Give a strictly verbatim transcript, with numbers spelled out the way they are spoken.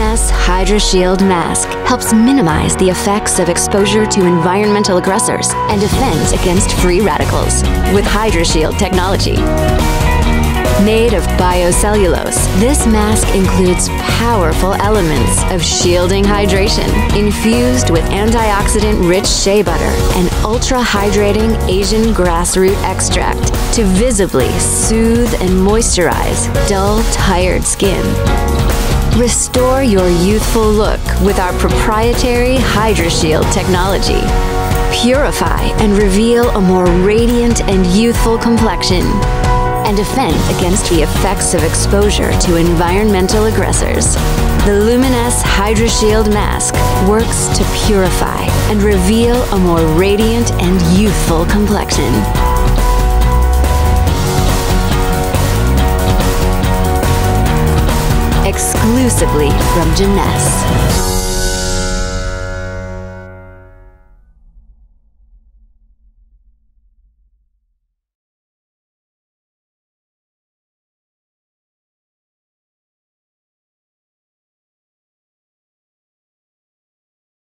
Luminous HydraShield Mask helps minimize the effects of exposure to environmental aggressors and defends against free radicals with HydraShield technology. Made of biocellulose, this mask includes powerful elements of shielding hydration, infused with antioxidant-rich shea butter and ultra-hydrating Asian grassroot extract to visibly soothe and moisturize dull, tired skin. Restore your youthful look with our proprietary HydraShield technology. Purify and reveal a more radiant and youthful complexion, and defend against the effects of exposure to environmental aggressors. The Luminous HydraShield Mask works to purify and reveal a more radiant and youthful complexion. Exclusively from Jeunesse.